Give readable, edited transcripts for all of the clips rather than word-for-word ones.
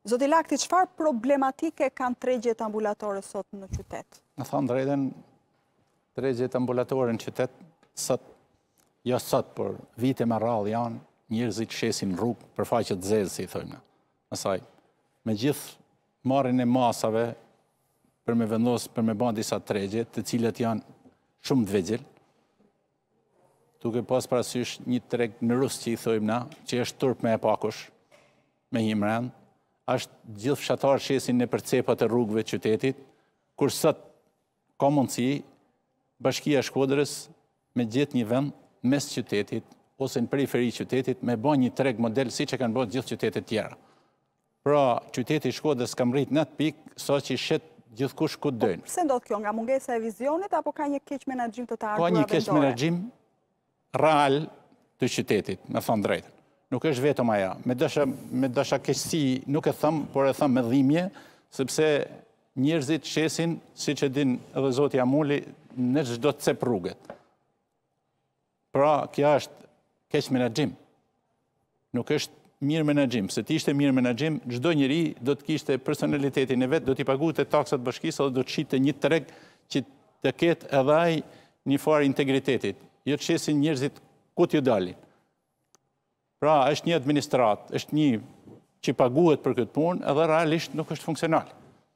Zoti Lakti, çfarë problematike kanë tregjet ambulatore sot në qytet? Në thonë drejten, tregjet ambulatore në qytet, sot, jo sot, por vite me radhë janë, njerëzit shesin rrugë për faqet zezë, si i thojmë në. Asaj, me gjithë marrin e masave për me vendosë, për me ban disa tregjet, të cilët janë shumë të vegjel, duke pas parasysh një treg në Rusë që i thojmë na, që është turp me e pakush, me himren, është gjithë fshatarë shesin në përcepat e rrugëve të qytetit, kur sot ka mundësi Bashkia e Shkodrës me gjithë një vend mes qytetit, ose në periferi qytetit, me bën një treg model si që kanë bërë gjithë qytetet tjera. Pra, qyteti i Shkodrës ka mrit në atë pikë, sa që i shet gjithkush ku dojnë. Pse ndodh kjo, nga mungesa e vizionit, apo ka një keq menaxhim të të ardhurave Ka vendore? një keq menaxhim real të qytetit, me thonë drejtën. Nuk është vetëm aja. Me dasha keqësi nuk e thëmë, por e thëmë me dhimje, sepse njerëzit shesin, si që din edhe Zoti Amuli, në çdo të cep rrugët. Pra, kja është keq menaxhim. Nuk është mirë menaxhim. Se të ishte mirë menaxhim, çdo njeri do të kishte personalitetin e vet, do t'i paguante taksat bashkisë dhe do të shite një treg që të ketë edhe ai një farë integritetit. Jo të shesin njerëzit ku t'ju dalin. Pra, është një administrat, është një që paguhet për këtë punë, edhe realisht nuk është funksional.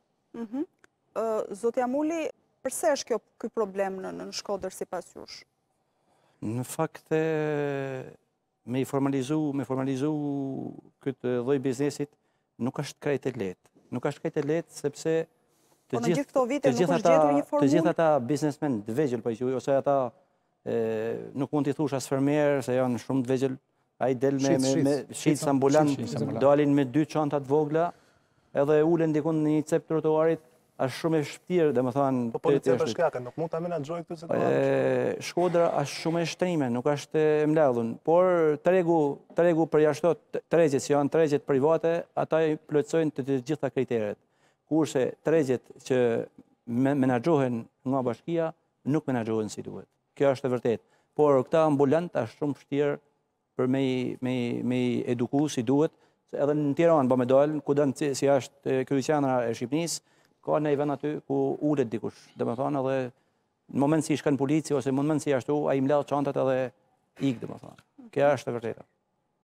Zoti Amuli, përse është ky problem në Shkodër sipas jush? Në fakt, me formalizu këtë lloj biznesit, nuk është krejt e lehtë. Nuk është krejt e lehtë, sepse në gjithë këto vite nuk është gjetur një formulë? Të gjithë ata biznesmen të vegjël, ose ata nuk mund t'i thush as fermier, se janë shumë të vegjël, ai del me shitës ambulant, dalin me 2 çanta të vogla, edhe ulen dikun në një cep trotuarit, është shumë e shptirë, domethënë. Po policia bashkiake nuk mund ta menaxhojë këtë situatë. Shkodra është shumë e shtrime, nuk është e mbledhur, por tregu përjashtot tregjet që janë tregjet private, ata i plotësojnë të gjitha kriteret. Kurse tregjet që menaxhohen nga bashkia nuk menaxhohen si duhet. Kjo është e vërtetë. Por këta ambulant është shumë vështirë për me eduku si duhet, edhe në Tiranë ba me dalë, ku dënë si është kryqëzana e Shqipërisë, ka në i vend aty ku ulet dikush. Dhe me thonë edhe në moment si shkan polici, ose në moment si ashtu, a i mledhë çantat edhe ikë, dhe me thonë. Kja është e vërteta.